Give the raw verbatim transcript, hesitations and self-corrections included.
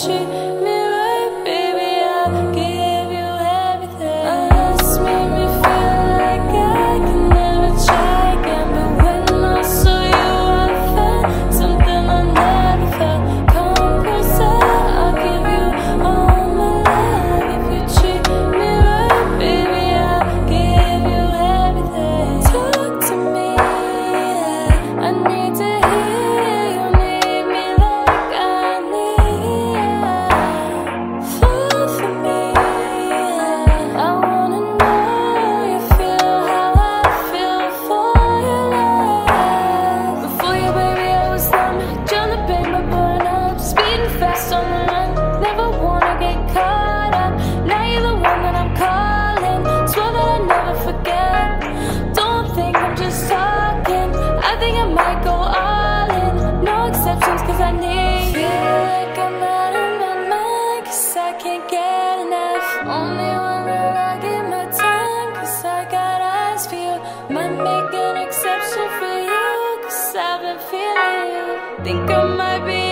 treat me right, baby, I'll give you everything. Unless make me feel like I can never try again. But when I saw you, I felt something I never felt. Come closer, I'll give you all my love. If you treat me right, baby, I'll give you everything. Talk to me, yeah. I need to hear you need me like I need you. Fall for me, yeah. I wanna know you feel how I feel for your love. Before you, baby, I was numb, trying to pay my burn up, speeding fast on the run. Never wanna get caught up. Now you're the one that I'm calling. Swear that I never forget. Don't think I'm just talking. I think I might go all in. No exceptions, cause I need you. Feel like I'm out of my mind, cause I can't get enough. Only one that I give my time, cause I got eyes for you. Might make an exception for you, cause I've been feeling you. Think I might be